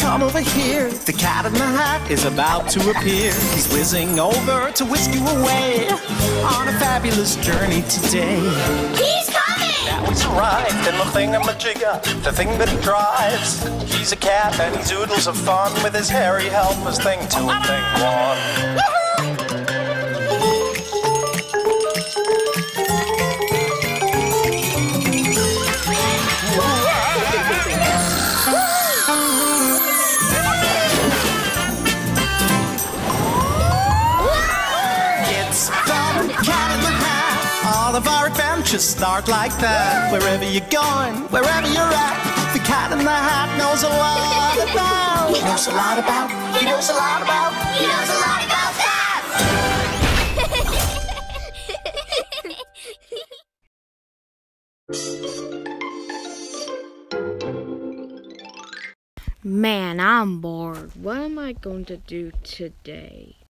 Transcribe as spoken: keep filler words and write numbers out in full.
come over here. The Cat in the Hat is about to appear. He's whizzing over to whisk you away on a fabulous journey today. He's coming! Now he's arrived in the thingamajigger, the thing that he drives. He's a cat and he's oodles of fun with his hairy helpers thing two and thing one. All of our adventures start like that. Wherever you're going, wherever you're at, the Cat in the Hat knows a lot about. He knows a lot about. He knows a lot about. He knows a lot about that! Man, I'm bored. What am I going to do today?